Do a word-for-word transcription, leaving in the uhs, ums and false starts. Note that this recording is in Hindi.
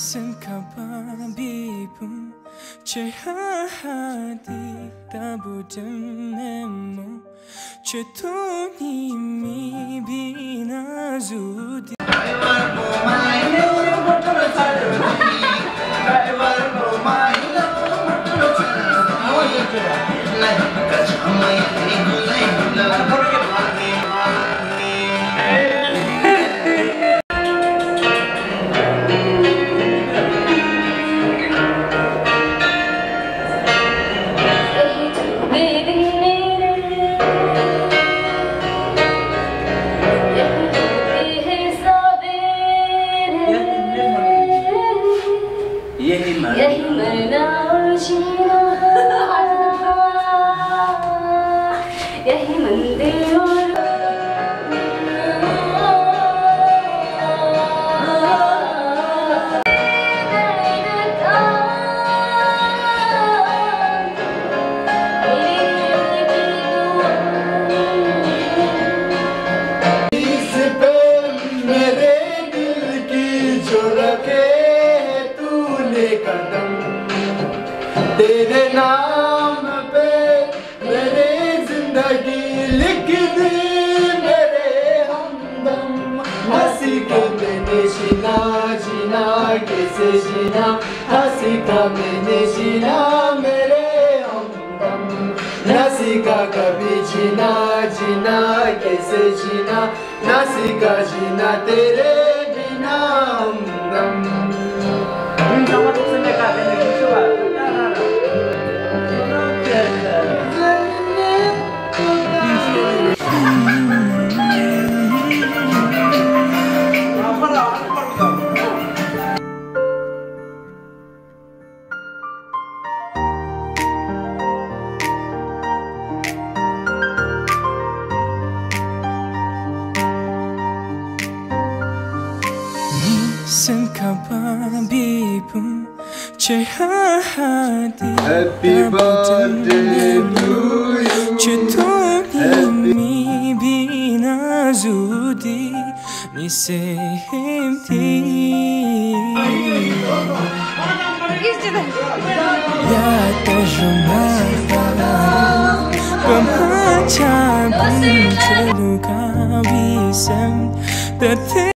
Kababibum Chehadi Tabudememo Chetoni mi binazudi यही मंदिर इस पे मेरे दिल की जो रखे तूने कदम तेरे नाम पे मेरे जिंदगी लिख दी मेरे हमदम हंसी के मैंने जीना जीना कैसे जीना हंसी का मैंने जीना मेरे हमदम हंसी का कभी जीना जीना कैसे जीना हंसी का जीना तेरे बिना हमदम Kababibum Chehadi Happy birthday to you. Chetoni mi binazudi Nisehimti Ya tajumara Pamacha Buncheluka Visam